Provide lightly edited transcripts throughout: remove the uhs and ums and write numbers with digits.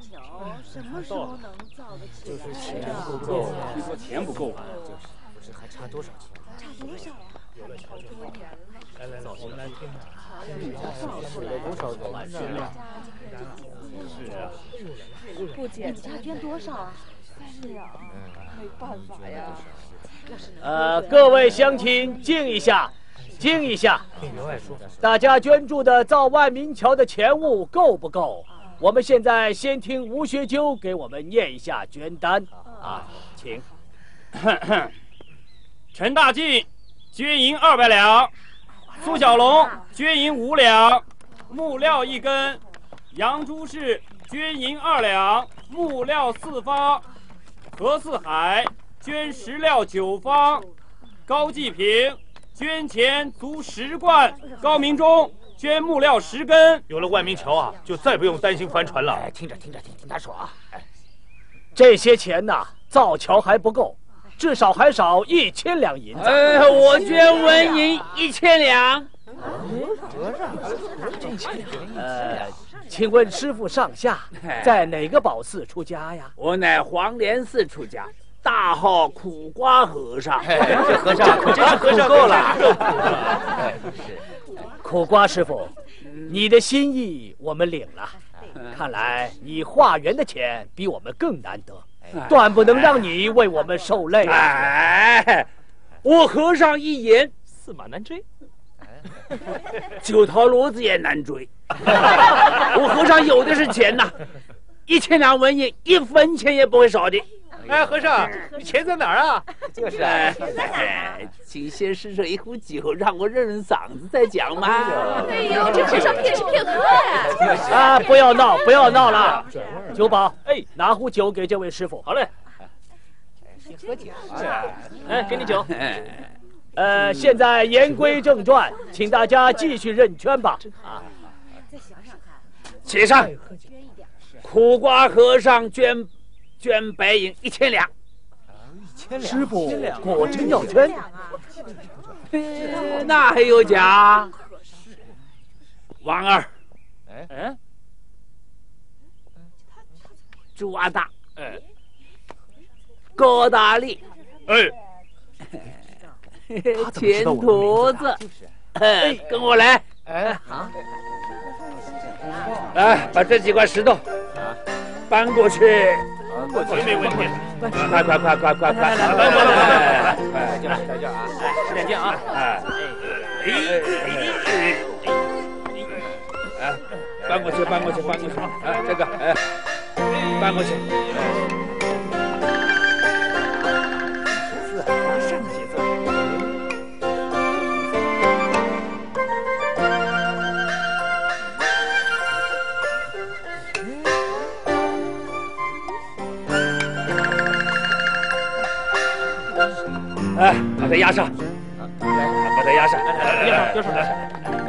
桥什么时候能造得起来？ 就是钱不够， 听说钱不够啊。 就是，不是还差多少钱？ 差多少呀？ 有了桥就好。来，我们来听听。 有多少人呢？ 是啊。 不姐，你家捐多少啊？是呀，没办法呀。 各位乡亲，静一下，静一下。大家捐助的造万民桥的钱物够不够？我们现在先听吴学究给我们念一下捐单啊，请。 陈大进捐银200两，苏小龙捐银5两，木料1根，杨朱氏捐银2两，木料4方，何四海捐石料9方，高继平捐钱足10贯，高明忠捐木料10根。 有了万民桥啊，就再不用担心帆船了。 哎，听他说啊，这些钱呐，造桥还不够，至少还少1000两银子。 我捐纹银1000两。 请问师傅上下在哪个宝寺出家呀？ 我乃黄莲寺出家，大号苦瓜和尚。 这和尚可真是苦够了。苦瓜师傅，你的心意我们领了。看来你化缘的钱比我们更难得，断不能让你为我们受累。 哎，我和尚一言， 驷马难追。 9头骡子也难追。我和尚有的是钱呐，1000两纹银，1分钱也不会少的。 哎，和尚，你钱在哪儿啊？ 就是，请先施这一壶酒，让我润润嗓子再讲嘛。 哎呦，这和尚骗吃骗喝呀！ 啊，不要闹，不要闹了。酒保，哎，拿壶酒给这位师傅。 好嘞。 先喝酒。哎，给你酒。现在言归正传，请大家继续认捐吧。啊， 再想想看。 起上。苦瓜和尚捐白银1000两。 师傅果真要捐？ 那还有假？王二，朱阿大，高大力，钱坨子，跟我来。 好。 来，把这几块石头搬过去。 没问题。 快！ 来， 在这啊！使点劲啊！ 搬过去！这个，搬过去。 上节奏。 把它压上。把它压上。 丢手来。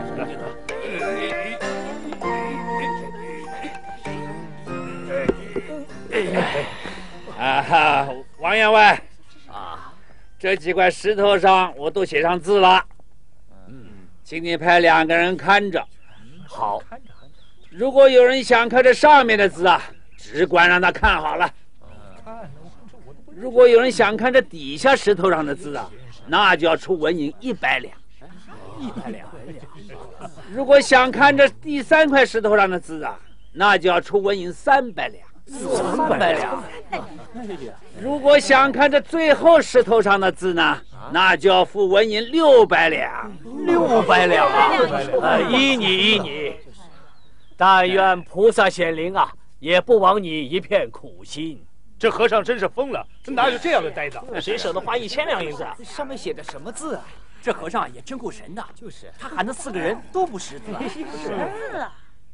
王员外啊，这几块石头上我都写上字了。请你派2个人看着。 好。 如果有人想看这上面的字啊，只管让他看好了。如果有人想看这底下石头上的字啊，那就要出纹银100两。100两。如果想看这第3块石头上的字啊，那就要出纹银300两。300两。如果想看这最后石头上的字呢，那就要付纹银600两。 600两啊！依你。但愿菩萨显灵啊，也不枉你一片苦心。 这和尚真是疯了，哪有这样的呆子？ 谁舍得花1000两银子啊？ 上面写的什么字啊？ 这和尚也真够神的。 就是， 他喊的4个人都不识字啊。 是啊。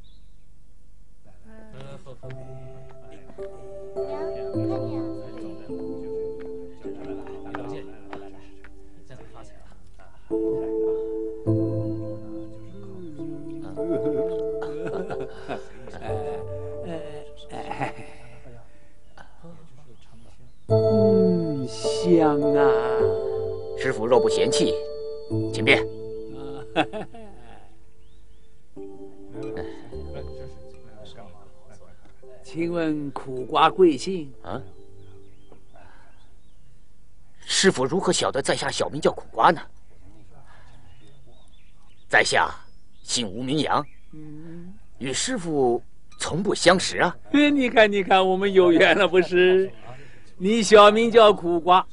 香啊！ 师傅若不嫌弃，请便。 请问苦瓜贵姓？ 啊？师傅如何晓得在下小名叫苦瓜呢？在下姓吴名扬，与师傅从不相识啊。 你看，你看，我们有缘了不是？你小名叫苦瓜，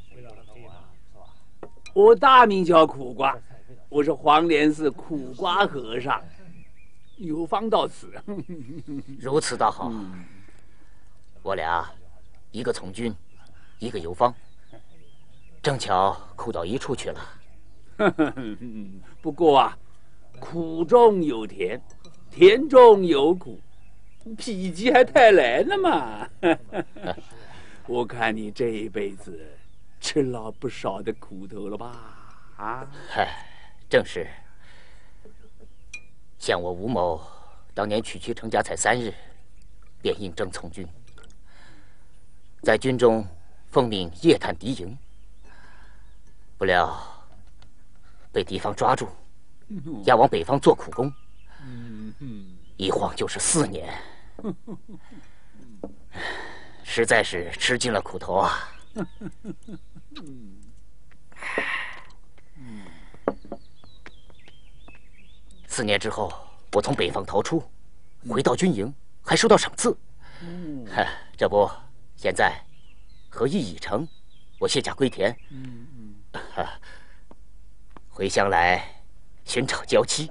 我大名叫苦瓜，我是黄莲寺苦瓜和尚。有方到此， 如此倒好。我俩一个从军，一个游方，正巧苦到一处去了。 不过啊，苦中有甜，甜中有苦，否极还泰来呢嘛。我看你这一辈子吃了不少的苦头了吧？啊， 正是。像我吴某当年娶妻成家才3日，便应征从军，在军中奉命夜探敌营，不料被敌方抓住，押往北方做苦工，一晃就是4年，实在是吃尽了苦头啊。4年之后，我从北方逃出，回到军营，还受到赏赐。这不，现在合议已成，我卸甲归田，回乡来寻找娇妻。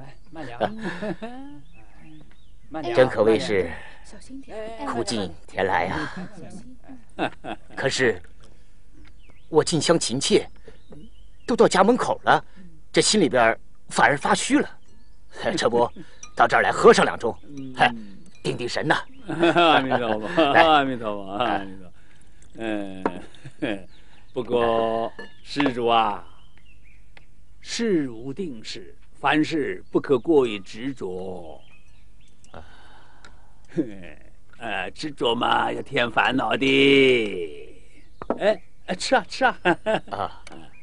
真可谓是苦尽甜来啊！可是我进乡勤切，都到家门口了，这心里边反而发虚了。这不，到这儿来喝上2盅，定定神呐！ 阿弥陀佛，阿弥陀佛，阿弥陀佛。不过施主啊，事无定势，凡事不可过于执着。执着嘛，要添烦恼的。吃啊吃啊！啊。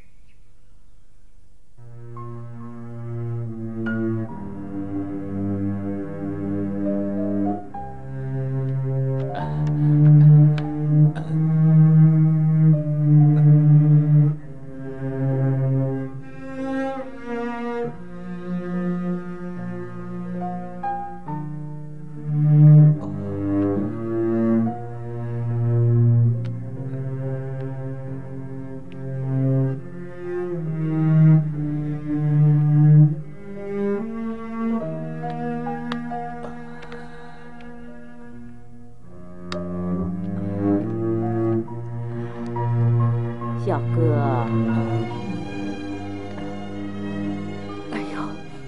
小哥，哎呦，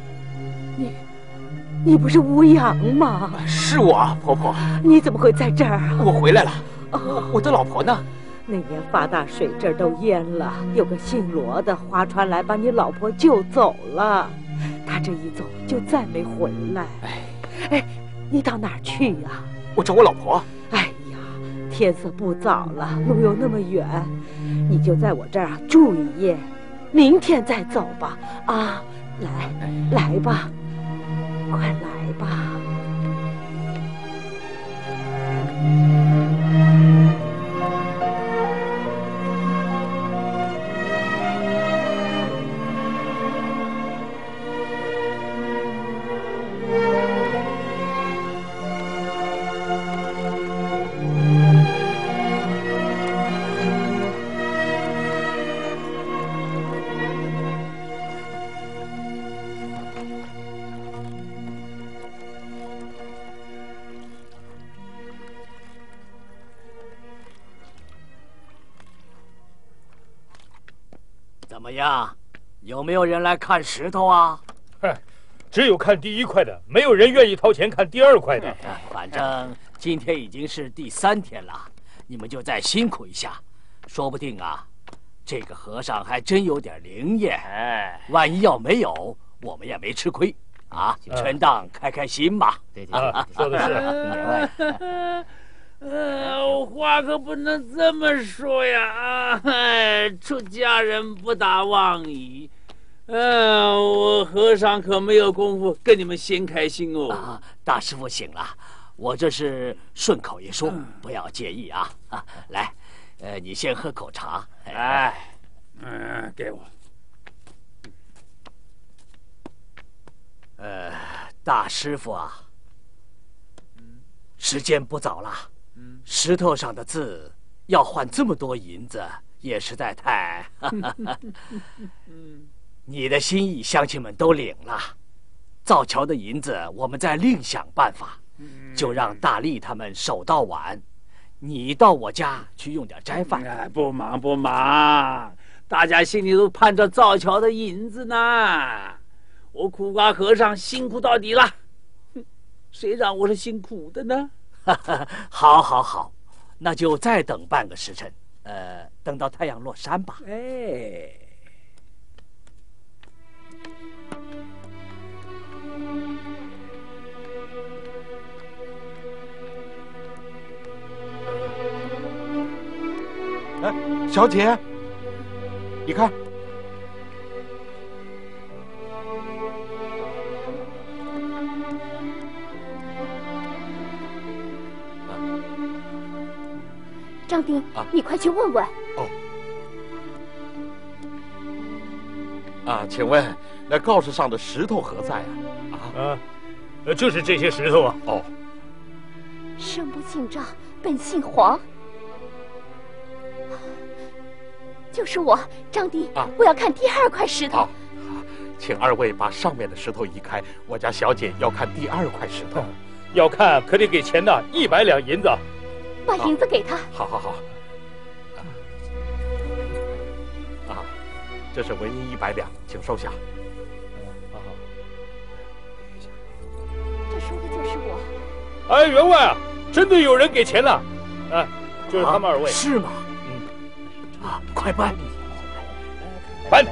你不是吴阳吗？ 是我啊，婆婆。 你怎么会在这儿啊？ 我回来了。我的老婆呢？ 那年发大水，这儿都淹了，有个姓罗的划船来把你老婆救走了，他这一走就再没回来。哎，你到哪儿去呀？ 我找我老婆。 哎呀，天色不早了，路又那么远，你就在我这儿住一夜，明天再走吧。啊，来吧，快来吧。 怎么样？有没有人来看石头啊？ 只有看第1块的，没有人愿意掏钱看第2块的。 反正今天已经是第3天了，你们就再辛苦一下，说不定啊，这个和尚还真有点灵验。万一要没有，我们也没吃亏啊，全当开开心吧。 对，说的是。 话可不能这么说呀！出家人不打妄语。我和尚可没有功夫跟你们闲开心哦。 大师傅醒了， 我这是顺口一说，不要介意啊。来，你先喝口茶。 哎，给我。 大师傅啊，时间不早了，石头上的字要换这么多银子，也实在太……你的心意，乡亲们都领了。造桥的银子，我们再另想办法。就让大力他们守到晚，你到我家去用点斋饭。 不忙不忙，大家心里都盼着造桥的银子呢。我苦瓜和尚辛苦到底了，谁让我是辛苦的呢？ 好，好，好，那就再等半个时辰，等到太阳落山吧。 小姐，你看。 张丁，你快去问问。 请问那告示上的石头何在啊？ 就是这些石头啊。 生不姓张，本姓黄。就是我，张丁，我要看第2块石头。 请二位把上面的石头移开，我家小姐要看第2块石头。 要看可得给钱的，100两银子。 把银子给他。 好。这是纹银100两，请收下。 这说的就是我。 哎，员外啊，真的有人给钱了，就是他们2位。 是吗？快搬！ 搬！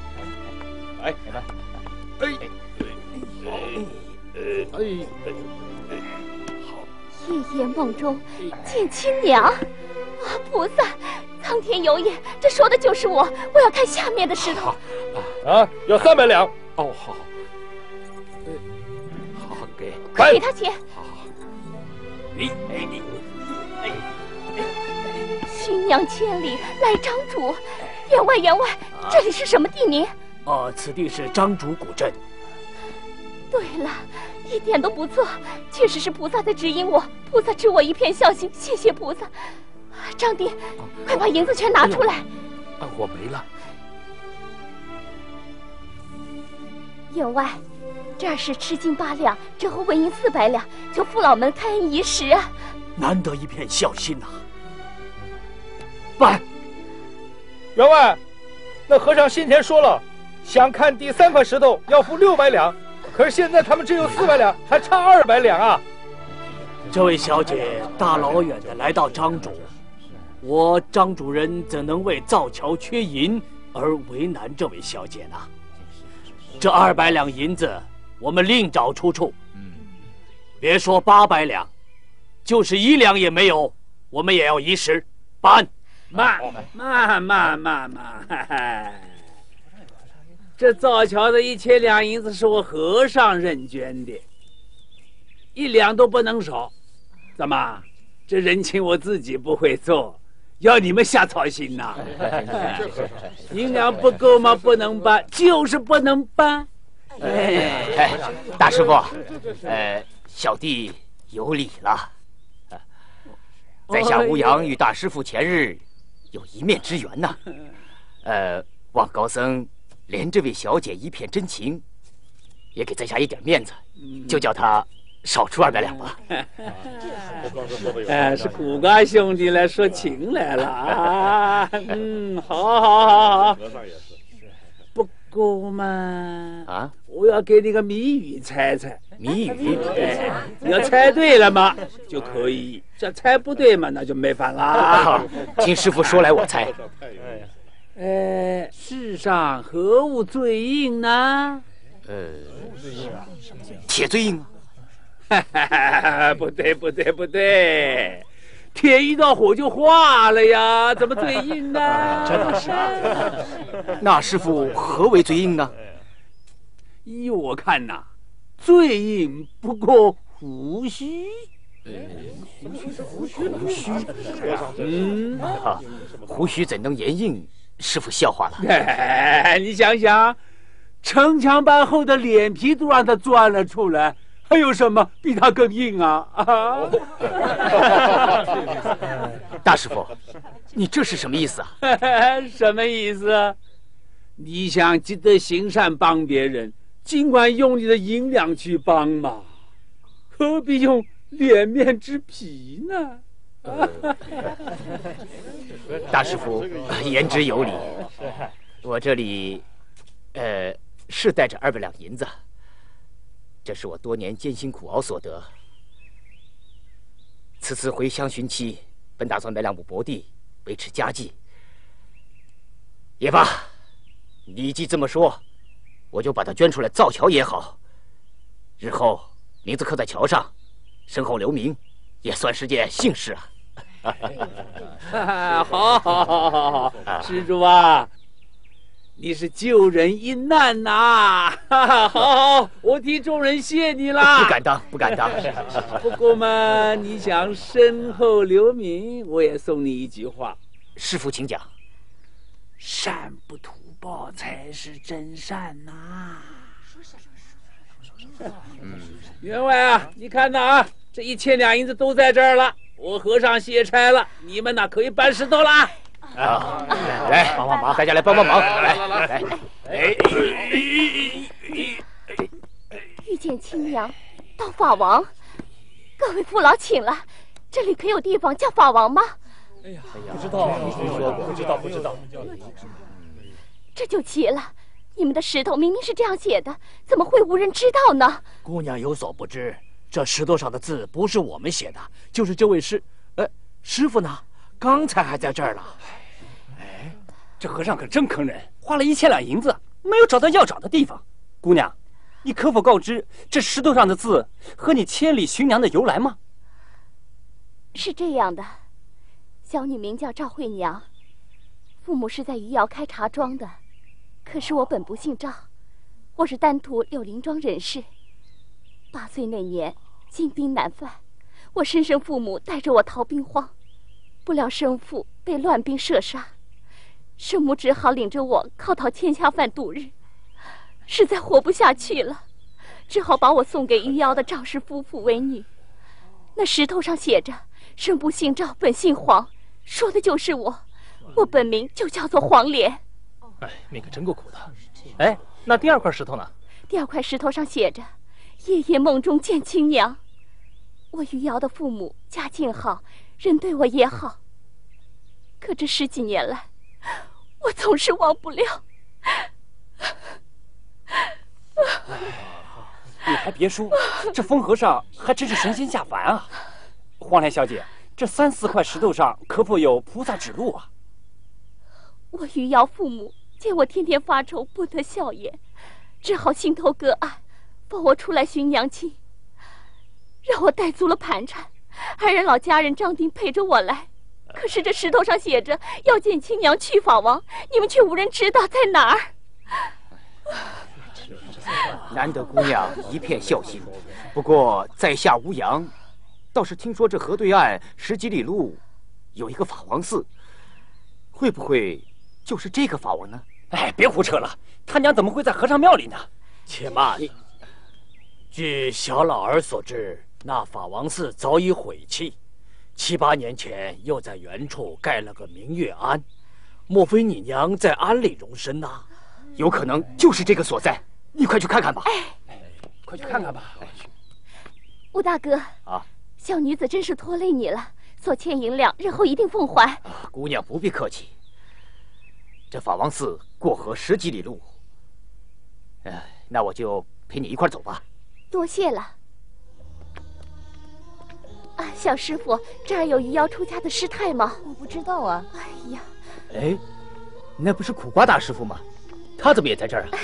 夜夜梦中见亲娘，菩萨，苍天有眼，这说的就是我。我要看下面的石头。 要300两。 好，给。 快给他钱。寻娘千里来张主，员外，这里是什么地名？ 此地是张主古镇。 对了，一点都不错，确实是菩萨在指引我，菩萨知我一片孝心，谢谢菩萨。张丁，快把银子全拿出来。 我没了。 员外，这儿是吃金8两，折合纹银400两，求父老们开恩一时啊！ 难得一片孝心呐。办。 员外，那和尚先前说了，想看第3块石头要付600两，可是现在他们只有400两，还差200两啊！ 这位小姐大老远的来到张主，我张主人怎能为造桥缺银而为难这位小姐呢？这200两银子，我们另找出处。别说800两，就是1两也没有，我们也要移石搬。 慢，这造桥的1000两银子是我和尚认捐的，1两都不能少。怎么，这人情我自己不会做，要你们瞎操心呐？1两不够吗？不能搬，就是不能搬。 大师傅，小弟有礼了。在下吴阳与大师傅前日有一面之缘呐。望高僧怜这位小姐一片真情，也给在下一点面子，就叫他少出200两吧。 是苦瓜兄弟来说情来了啊！好。不够吗？我要给你个谜语猜猜。 谜语？ 你要猜对了嘛就可以，这猜不对嘛那就没法啦。 听师傅说来我猜。 世上何物最硬呢？ 铁最硬啊。不对，铁遇到火就化了呀，怎么最硬呢？ 真的是。那师傅何为最硬呢？ 依我看呐，最硬不过胡须。 胡须怎能掩映？师傅笑话了。 你想想，城墙板后的脸皮都让他钻了出来，还有什么比他更硬啊？ 大师傅，你这是什么意思啊？ 什么意思？你想积德行善帮别人，尽管用你的银两去帮嘛，何必用脸面之皮呢？ 大师傅言之有理，我这里是带着200两银子，这是我多年艰辛苦熬所得。此次回乡寻妻，本打算买2亩薄地维持家计。也罢，你既这么说，我就把它捐出来造桥也好，日后名字刻在桥上，身后留名，也算是件幸事啊。 好，施主啊，你是救人一难呐！好，我替众人谢你啦。 不敢当，不敢当。 不过嘛，你想身后留名，我也送你一句话。 师父，请讲。 善不图报才是真善呐。员外啊，你看呐啊，这1000两银子都在这儿了。我和尚卸差了，你们呢可以搬石头了。 来帮帮忙，大家来帮帮忙，来。 遇见亲娘，到法王，各位父老请了，这里可有地方叫法王吗？ 哎呀，不知道，听说过，不知道。 这就奇了，你们的石头明明是这样写的，怎么会无人知道呢？ 姑娘有所不知。这石头上的字不是我们写的，就是这位师傅呢，刚才还在这儿呢。 这和尚可真坑人，花了1000两银子，没有找到要找的地方。姑娘，你可否告知这石头上的字和你千里寻娘的由来吗？ 是这样的，小女名叫赵慧娘，父母是在余姚开茶庄的，可是我本不姓赵，我是丹徒柳林庄人士。8岁那年，金兵南犯，我生身父母带着我逃兵荒，不料生父被乱兵射杀，生母只好领着我靠讨千下饭度日，实在活不下去了，只好把我送给余姚的赵氏夫妇为女。那石头上写着“生不姓赵，本姓黄”，说的就是我，我本名就叫做黄莲。 你可真够苦的。那第2块石头呢？ 第2块石头上写着夜夜梦中见亲娘。我余姚的父母家境好，人对我也好，可这10几年来，我总是忘不了。 你还别说，这疯和尚还真是神仙下凡啊！黄莲小姐，这3、4块石头上可否有菩萨指路啊？ 我余姚父母见我天天发愁，不得笑颜，只好心头割爱，放我出来寻娘亲，让我带足了盘缠，还让老家人张丁陪着我来。可是这石头上写着要见亲娘去法王，你们却无人知道在哪儿。 难得姑娘一片孝心，不过在下无阳，倒是听说这河对岸10几里路有一个法王寺，会不会就是这个法王呢？ 别胡扯了，他娘怎么会在和尚庙里呢？ 且慢，据小老儿所知，那法王寺早已毁弃，7、8年前又在原处盖了个明月庵，莫非你娘在庵里容身呐？ 有可能就是这个所在，你快去看看吧。 快去看看吧。 吴大哥啊， 小女子真是拖累你了，所欠银两日后一定奉还。 姑娘不必客气，这法王寺过河10几里路，那我就陪你一块走吧。 多谢了。小师傅，这儿有余姚出家的师太吗？ 我不知道啊。 哎呀， 那不是苦瓜大师傅吗？他怎么也在这儿啊？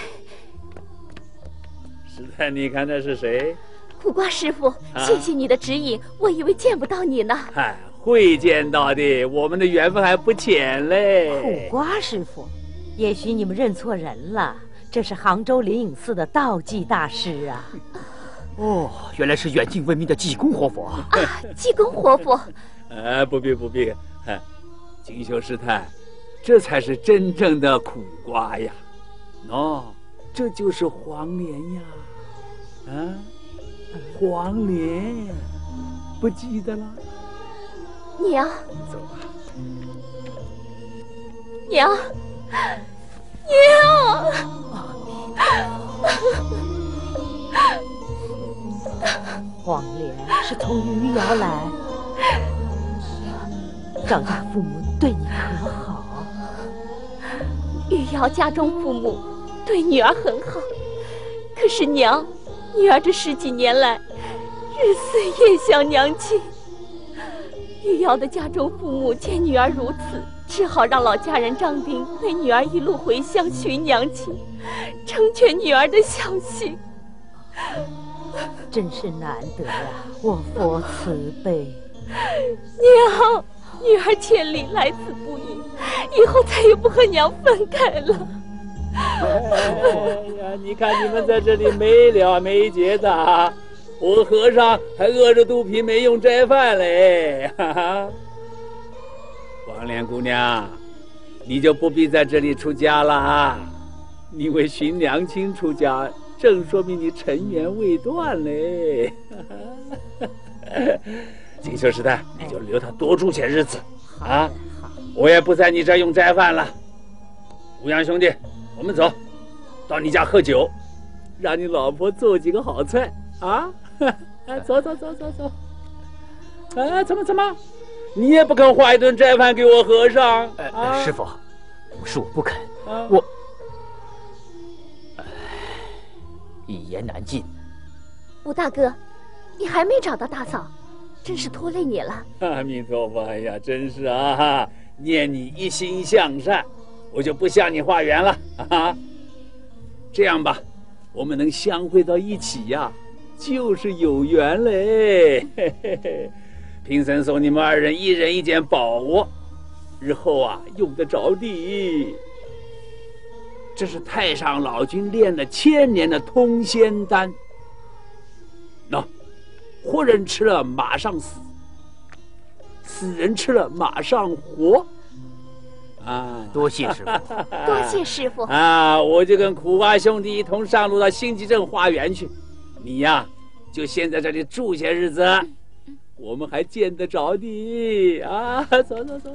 师太，你看这是谁？ 苦瓜师傅，谢谢你的指引，我以为见不到你呢。 会见到的，我们的缘分还不浅嘞。 苦瓜师傅，也许你们认错人了，这是杭州灵隐寺的道济大师啊。 哦，原来是远近闻名的济公活佛啊！济公活佛。 不必不必，锦绣师太，这才是真正的苦瓜呀！喏，这就是黄连呀！黄连，不记得了？ 娘， 走吧。 娘， 黄连是从余姚来，张家父母对你可好？ 余姚家中父母对女儿很好，可是娘，女儿这10几年来，日思夜想娘亲。余姚的家中父母见女儿如此，只好让老家人张丁为女儿一路回乡寻娘亲，成全女儿的孝心。 真是难得呀，我佛慈悲。 娘，女儿千里来此不易，以后再也不和娘分开了。 哎呀，你看你们在这里没了没结的，我和尚还饿着肚皮没用斋饭嘞。哈哈，黄莲姑娘，你就不必在这里出家了啊！你为寻娘亲出家，正说明你尘缘未断嘞。锦绣师太，你就留他多住些日子啊！我也不在你这儿用斋饭了。吴阳兄弟，我们走，到你家喝酒，让你老婆做几个好菜啊！走走走走走。怎么？你也不肯画一顿斋饭给我和尚？ 师傅，不是我不肯，我一言难尽。 吴大哥，你还没找到大嫂，真是拖累你了。 阿弥陀佛，哎呀，真是啊！念你一心向善，我就不向你化缘了啊！这样吧，我们能相会到一起呀，就是有缘嘞。嘿嘿嘿，贫僧送你们2人1人1件宝物，日后啊用得着的。这是太上老君炼了1000年的通仙丹，活人吃了马上死，死人吃了马上活。 多谢师傅， 多谢师傅啊！我就跟苦瓜兄弟一同上路到星极镇花园去，你呀就先在这里住些日子，我们还见得着的啊！走。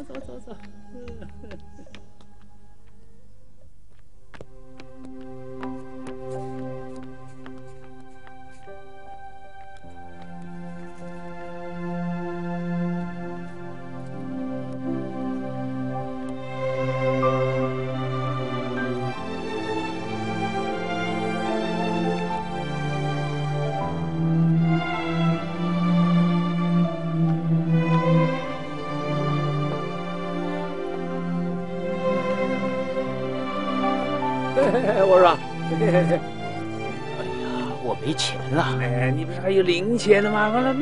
我说， 哎呀，我没钱了。 哎，你不是还有零钱的吗？来。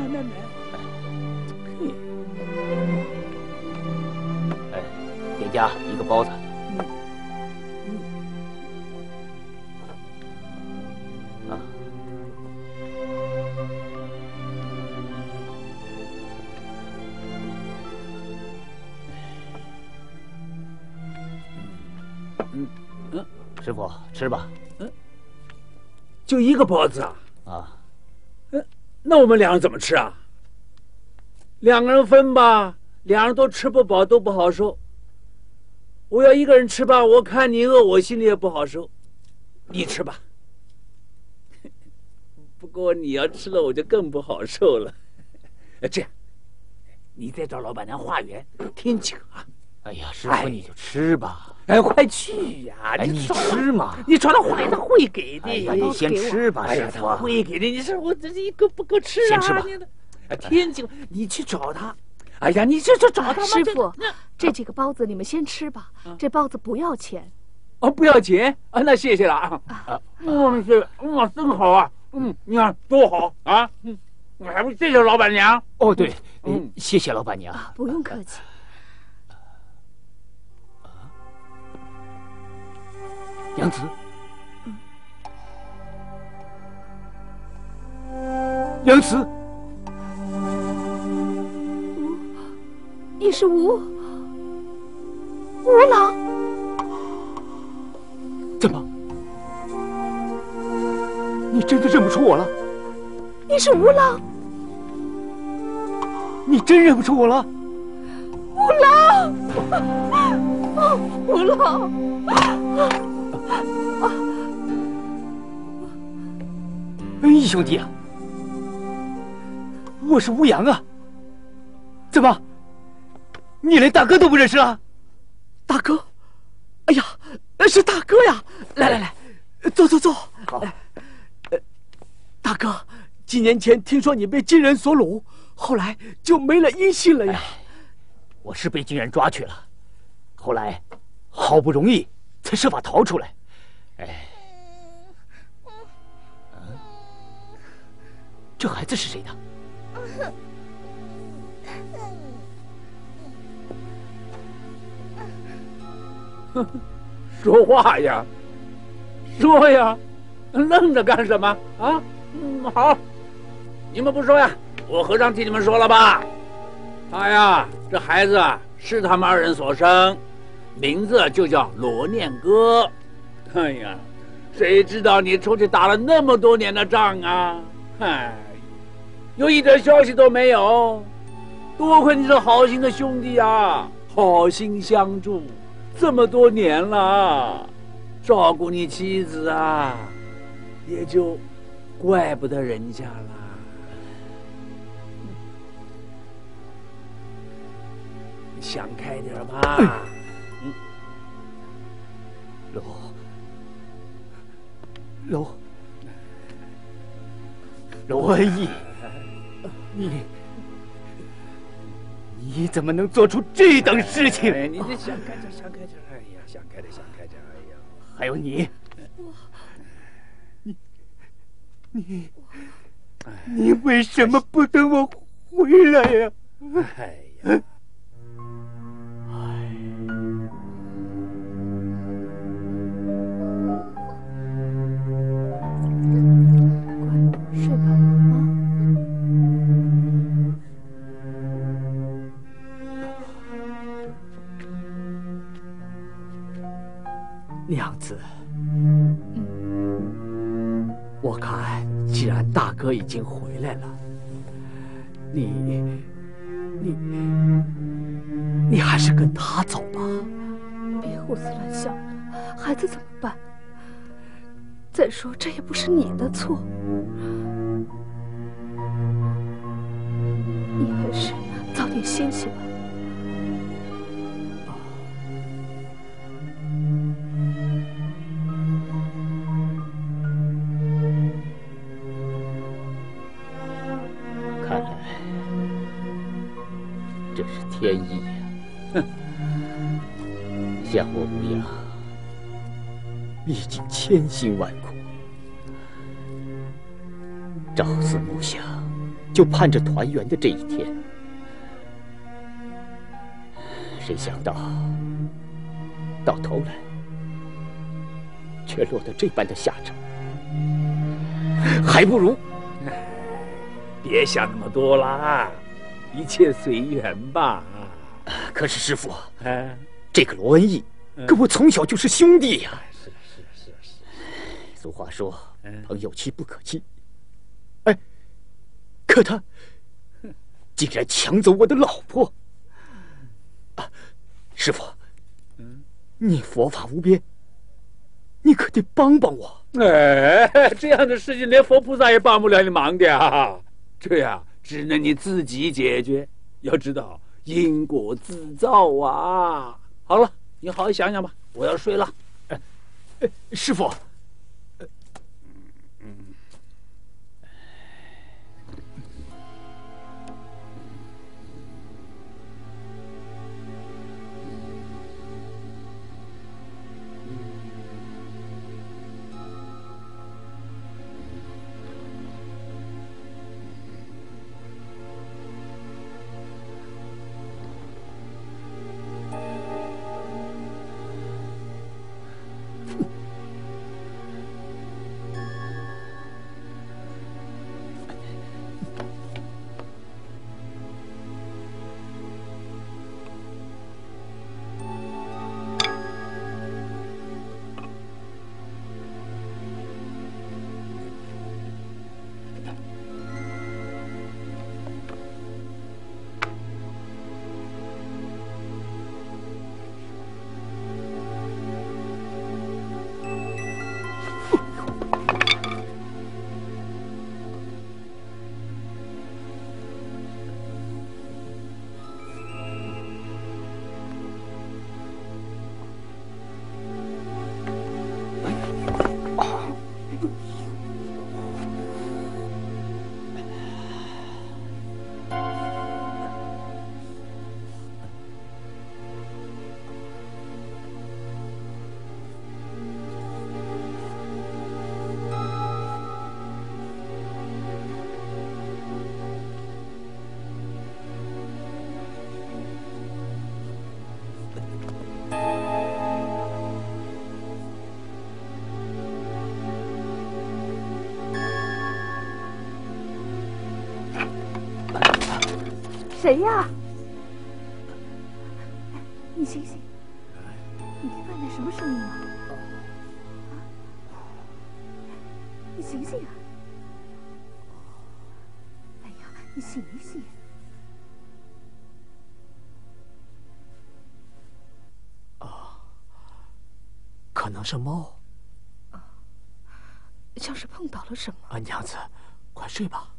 哎，店家1个包子。师傅，吃吧。 就1个包子啊？ 那我们2人怎么吃啊？2个人分吧，2人都吃不饱，都不好受。我要1个人吃吧，我看你饿，我心里也不好受。你吃吧。不过你要吃了，我就更不好受了。这样，你再找老板娘化缘，添几个啊？ 哎呀，师傅你就吃吧。 哎，快去呀！ 你吃嘛， 你找他化缘，他会给的。 哎呀，你先吃吧，师傅。 他会给的。你说我这1个不够吃啊？ 先吃吧。 添几个，你去找他。哎呀，你这找他嘛。 师傅，这几个包子你们先吃吧，这包子不要钱。 哦，不要钱啊？那谢谢了啊。是，真好啊。你看多好啊。我还不谢谢老板娘。 哦，对，谢谢老板娘。 不用客气。 娘子。 娘子， 你是吴郎？ 怎么？你真的认不出我了？ 你是吴郎？ 你真认不出我了？ 吴郎，吴郎， 哎，兄弟啊，我是吴阳啊！怎么，你连大哥都不认识了？ 大哥，哎呀，是大哥呀！来，坐。 好。 大哥，几年前听说你被金人所掳，后来就没了音信了呀。 我是被金人抓去了，后来好不容易才设法逃出来。这孩子是谁的？ 说话呀，说呀，愣着干什么啊？好，你们不说呀，我和尚替你们说了吧。他呀，这孩子啊是他们二人所生，名字就叫罗念哥。哎呀，谁知道你出去打了那么多年的仗啊？哎，有一点消息都没有。多亏你是好心的兄弟啊，好心相助，这么多年了，照顾你妻子啊，也就怪不得人家了。想开点吧。 罗恩义，你怎么能做出这等事情？ 哎，你这想开点，哎呀，想开点，哎呀， 还有你，你为什么不等我回来呀？ 哎呀。 睡吧， 娘子，我看既然大哥已经回来了，你还是跟他走吧。 别胡思乱想了，孩子怎么办？再说这也不是你的错，你还是早点歇息吧。 看来这是天意呀！哼，像我吴阳，历尽千辛万苦，朝思暮想，就盼着团圆的这一天。谁想到，到头来却落得这般的下场，还不如…… 别想那么多啦，一切随缘吧。 可是师父，这个罗恩义跟我从小就是兄弟呀。 是。 俗话说，朋友妻不可欺。可他竟然抢走我的老婆！师父，你佛法无边，你可得帮帮我。 这样的事情连佛菩萨也帮不了你忙的呀。这样只能你自己解决。要知道因果自造啊。好了，你好好想想吧，我要睡了。 师父。 谁呀？你醒醒！你听外面什么声音啊？你醒醒啊！哎呀，你醒一醒！ 可能是猫。 像是碰到了什么。 娘子，快睡吧。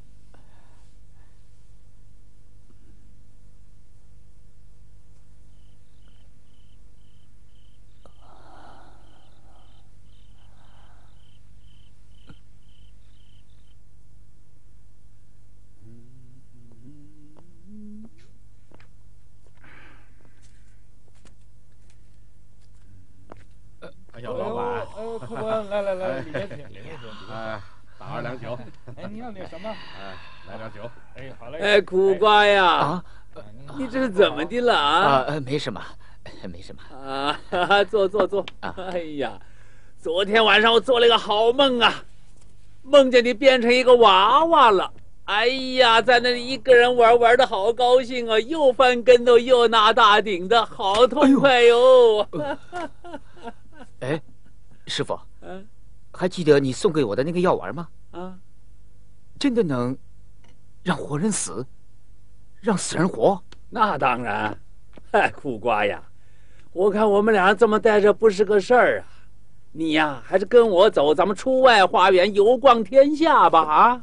哎呀，老板，客官，来，里面请。 打2两酒。 你要那什么？ 来点酒。 好嘞。 苦瓜呀，你这是怎么的了啊？ 没什么，没什么。 坐。哎呀，昨天晚上我做了一个好梦啊，梦见你变成一个娃娃了。哎呀，在那里一个人玩的好高兴啊，又翻跟头又拿大顶的，好痛快哟！ 哎，师傅，还记得你送给我的那个药丸吗？真的能让活人死，让死人活？ 那当然。苦瓜呀，我看我们俩这么待着不是个事儿啊，你呀还是跟我走，咱们出外花园游逛天下吧啊！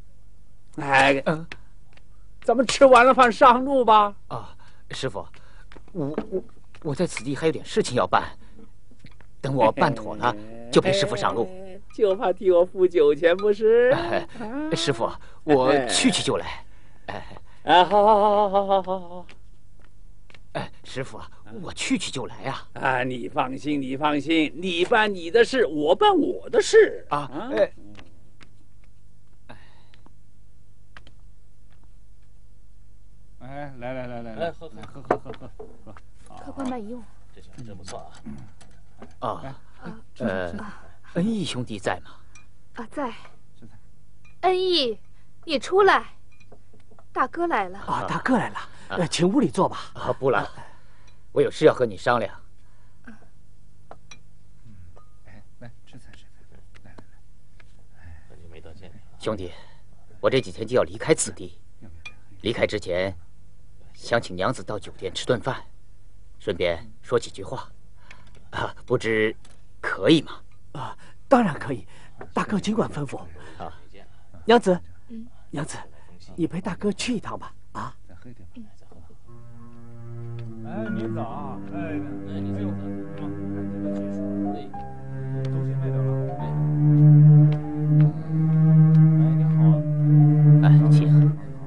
咱们吃完了饭上路吧。 师傅，我在此地还有点事情要办，等我办妥了就陪师傅上路。 就怕替我付酒钱不是？ 师傅，我去就来。 好。 师傅，我去就来呀。 你放心，你办你的事，我办我的事啊。 来，喝。 客官慢用。 这酒还真不错恩义兄弟在吗？ 在。恩义，你出来，大哥来了。 大哥来了，请屋里坐吧。 不了，我有事要和你商量。 来吃菜。来。 很久没得见你了， 兄弟，我这几天就要离开此地。离开之前，想请娘子到酒店吃顿饭，顺便说几句话。不知可以吗？ 当然可以，大哥尽管吩咐。娘子，你陪大哥去一趟吧。 再喝一点。再喝。您早。你早。东西卖掉了。你好。 请。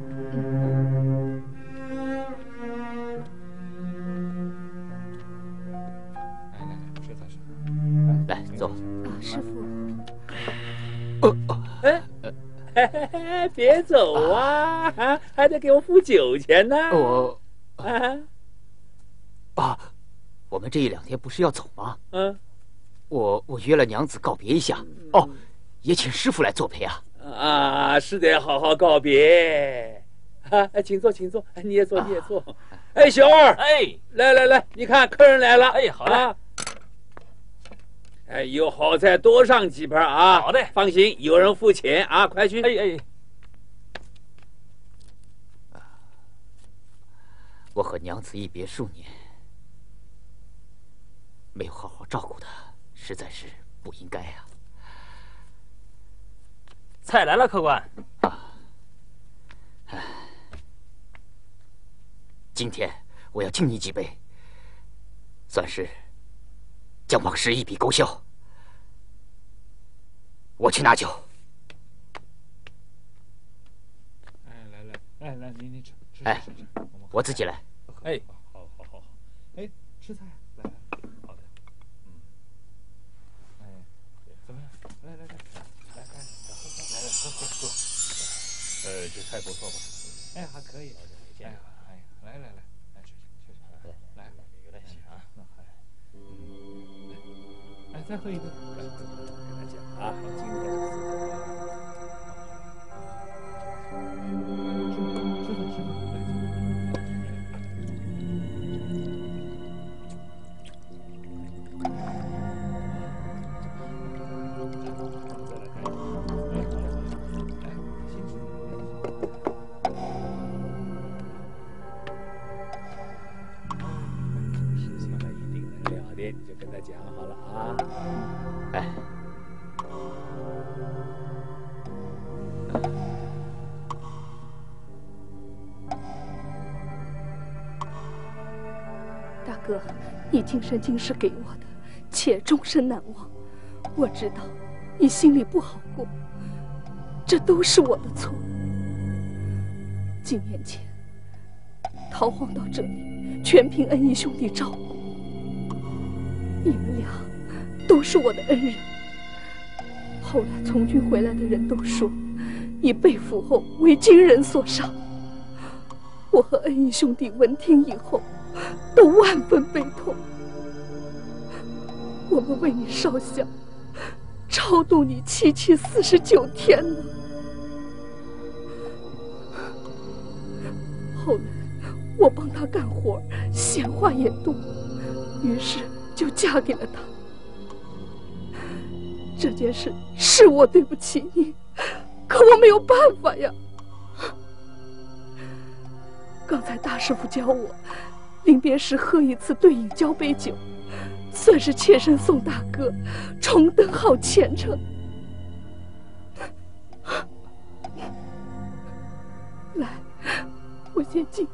来，坐。 师傅。 别走啊！还得给我付酒钱呢。 我们这1-2天不是要走吗？我约了娘子告别一下。也请师傅来作陪啊。 是得好好告别。请坐，你也坐。小二，来，你看客人来了。 好嘞。 有好菜多上几盘啊！ 好的， 放心，有人付钱啊，快去。 我和娘子一别数年，没有好好照顾她，实在是不应该啊。 菜来了，客官。 今天我要敬你几杯，算是将往事一笔勾销。我去拿酒。 来，你吃。 我自己来。 好。吃菜。来，好的。怎么样？来，喝。这菜不错吧？还可以。来，吃。来，有点咸啊。再喝一杯。跟他讲啊，今天是4分。吃饭。 跟他讲好了啊。 哎， 大哥，你今生今世给我的，且终身难忘。我知道你心里不好过，这都是我的错。几年前逃荒到这里，全凭恩义兄弟照顾。你们俩都是我的恩人。后来从军回来的人都说，你被俘后为金人所杀。我和恩义兄弟闻听以后，都万分悲痛。我们为你烧香，超度你749天呢。后来我帮他干活，闲话也多，于是就嫁给了他。这件事是我对不起你，可我没有办法呀。刚才大师傅教我，临别时喝一次对饮交杯酒，算是妾身送大哥重登好前程。来，我先敬。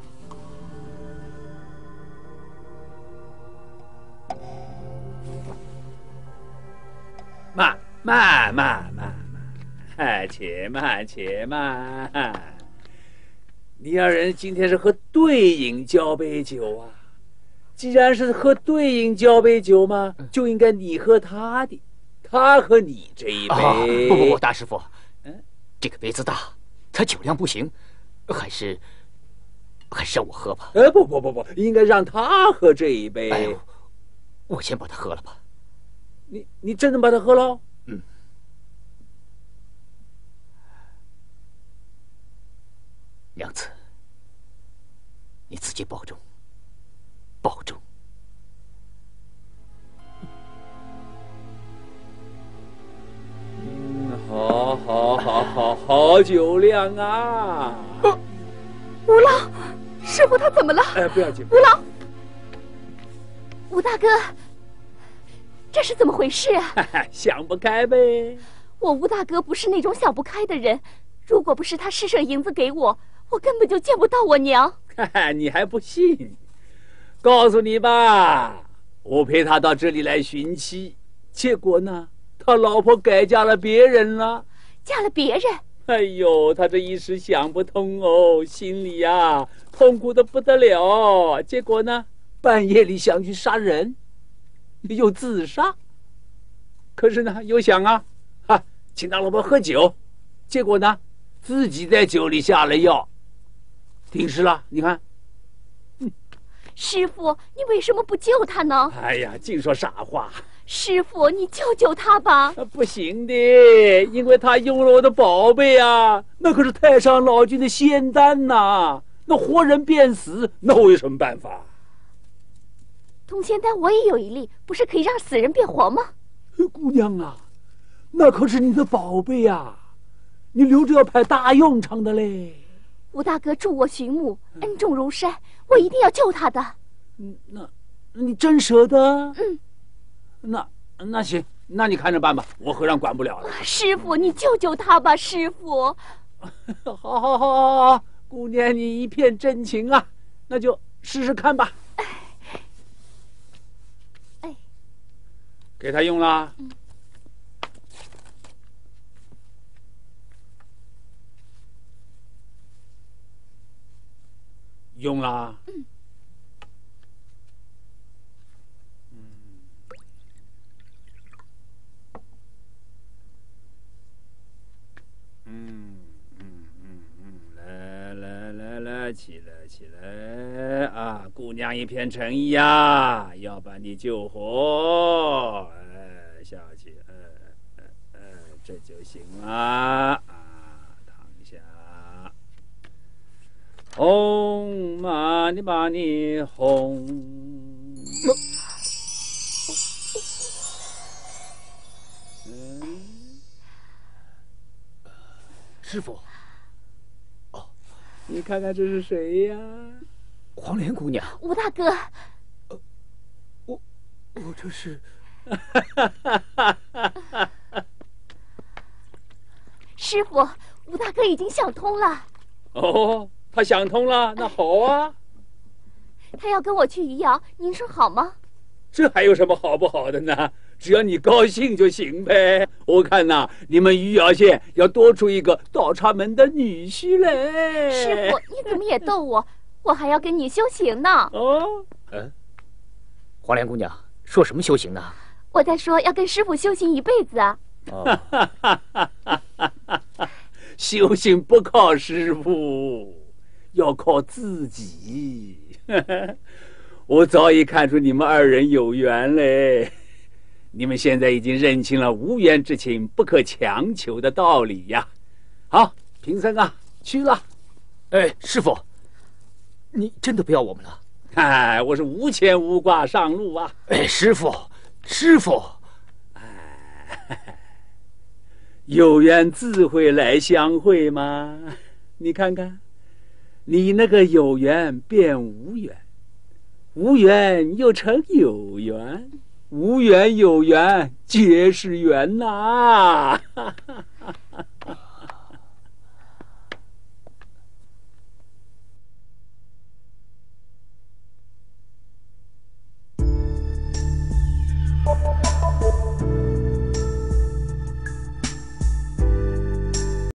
慢，且慢。你二人今天是喝对饮交杯酒啊！既然是喝对饮交杯酒嘛，就应该你喝他的，他喝你这一杯。 不，大师傅，这个杯子大，他酒量不行，还是让我喝吧。 不，应该让他喝这一杯。 哎，我先把它喝了吧。 你真能把它喝了？ 娘子，你自己保重，保重。 好酒量啊！ 吴郎，师傅他怎么了？ 不要紧。 吴郎， 吴大哥，这是怎么回事啊？ 想不开呗。 我吴大哥不是那种想不开的人，如果不是他施舍银子给我，我根本就见不到我娘。 你还不信？告诉你吧，我陪他到这里来寻妻，结果呢，他老婆改嫁了别人了。 嫁了别人？ 哎呦，他这一时想不通哦，心里呀痛苦的不得了。结果呢，半夜里想去杀人，又自杀。可是呢，又想请他老婆喝酒，结果呢，自己在酒里下了药，停尸了。你看， 师傅，你为什么不救他呢？ 哎呀，净说傻话。 师傅，你救救他吧！ 不行的，因为他用了我的宝贝啊，那可是太上老君的仙丹呐，那活人变死，那我有什么办法？ 通仙丹我也有一粒，不是可以让死人变活吗？ 姑娘啊，那可是你的宝贝啊，你留着要派大用场的嘞。 吴大哥助我寻母，恩重如山，我一定要救他的。 那你真舍得？那行，那你看着办吧，我和尚管不了了。 师傅，你救救他吧，师傅。 好，姑娘你一片真情啊，那就试试看吧。给他用了。用了。来，起来啊！姑娘一片诚意啊，要把你救活。下去，这就行了。躺下。唵嘛呢叭呢吽。 师傅。 你看看这是谁呀？ 黄莲姑娘。 吴大哥。 我这是。 师傅，吴大哥已经想通了。 哦，他想通了，那好啊。 他要跟我去余姚，您说好吗？ 这还有什么好不好的呢？只要你高兴就行呗。我看呐，你们余姚县要多出一个倒插门的女婿嘞。 师傅，你怎么也逗我？我还要跟你修行呢。 哦， 黄莲姑娘说什么修行呢？ 我在说要跟师傅修行一辈子啊。 修行不靠师傅，要靠自己。我早已看出你们二人有缘嘞。你们现在已经认清了无缘之情不可强求的道理呀。好，贫僧啊，去了。 哎，师傅，你真的不要我们了？ 哎，我是无牵无挂上路啊。 哎，师傅，师傅， 有缘自会来相会嘛。你看看，你那个有缘变无缘，无缘又成有缘，无缘有缘皆是缘呐。